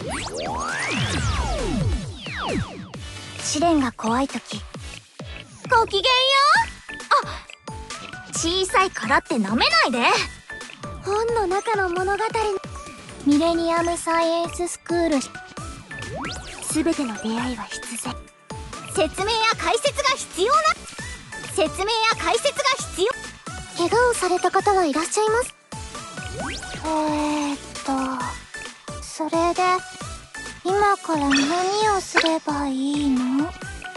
試練が怖い時、ごきげんよう。あ、小さいからって舐めないで。本の中の物語、ミレニアムサイエンススクール。すべての出会いは必然。説明や解説が必要な。説明や解説が必要。怪我をされた方はいらっしゃいます。それで今から何をすればいいの？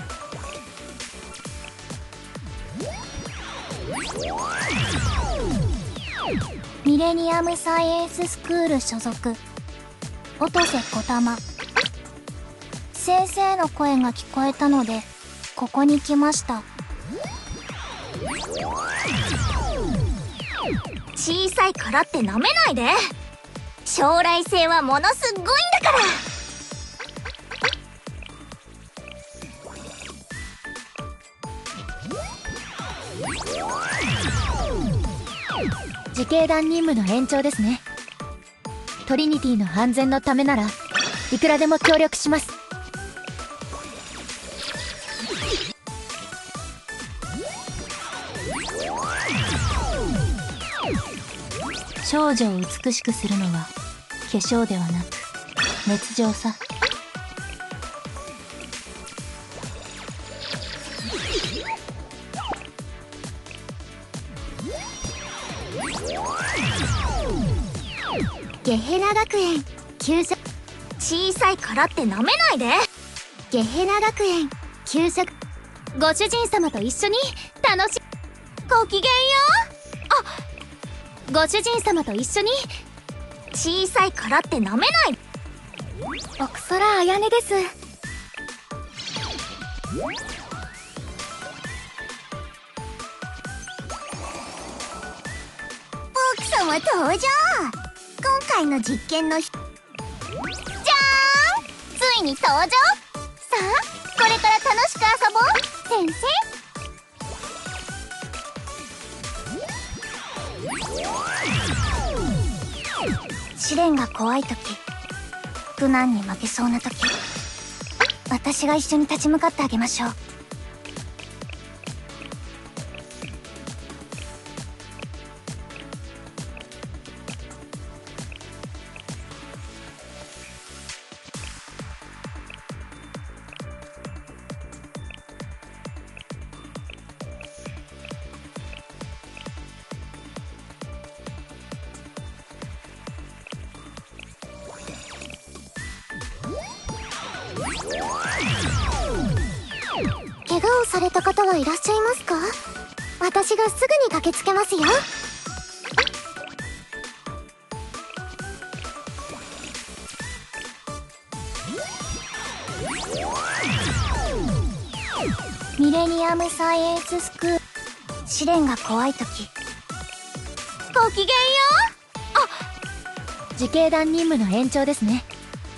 ミレニアムサイエンススクール所属、音瀬小玉。先生の声が聞こえたのでここに来ました。小さいからって舐めないで。将来性はものすっごいんだから。 自警団任務の延長ですね。トリニティの安全のためならいくらでも協力します。少女を美しくするのは化粧ではなく熱情さ。 ゲヘナ学園給食。小さいからって舐めないで。ゲヘナ学園給食。 ご主人様と一緒に楽し。 ごきげんよう。ご主人様と一緒に。 小さいからって舐めない。 奥空彩音です。 奥様登場。今回の実験のじゃーん、ついに登場。さあこれから楽しく遊ぼう先生。試練が怖い時、苦難に負けそうな時、私が一緒に立ち向かってあげましょう。怪我をされた方はいらっしゃいますか？私がすぐに駆けつけますよ。ミレニアムサイエンススクール。試練が怖い時、ごきげんよう。自警団任務の延長ですね。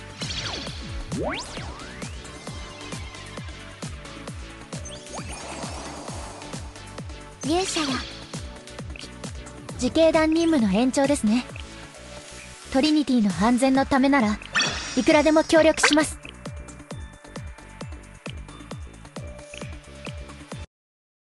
勇者よ。 自警団任務の延長ですね。トリニティの安全のためならいくらでも協力します。